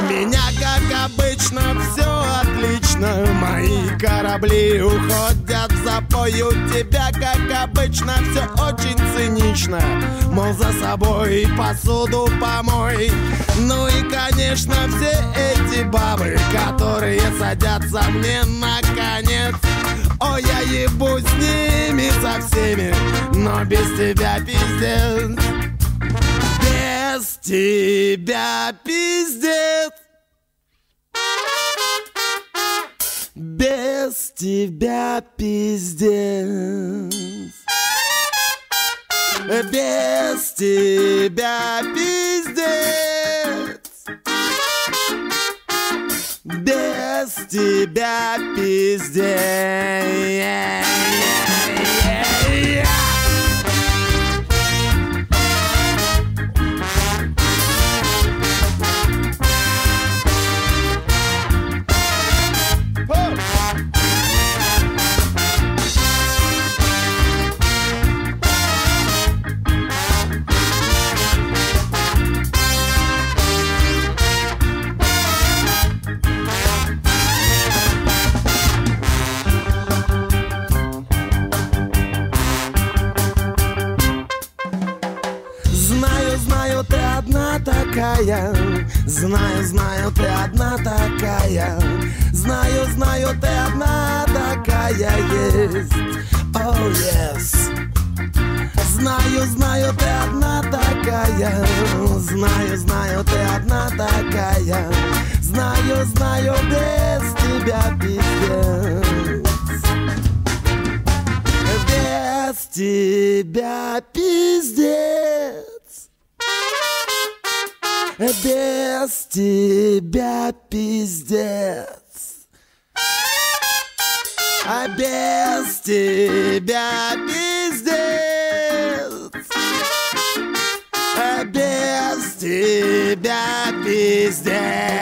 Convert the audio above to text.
меня, как обычно, все отлично. Мои корабли уходят в запой. У тебя, как обычно, все очень цинично. Мол, за собой посуду помой. Ну и, конечно, все эти бабы, которые садятся мне на конец. Ой, я ебу с ними со всеми, но без тебя пиздец. Без тебя пиздец. Без тебя пиздец. Без тебя пиздец. Без тебя пиздец. Знаю, ты одна такая. Знаю, ты одна такая. Знаю, ты одна такая есть. Oh yes. Знаю, ты одна такая. Знаю, ты одна такая. Знаю, без тебя пиздец. Без тебя пиздец. Без тебя пиздец. А без тебя пиздец. А без тебя пиздец.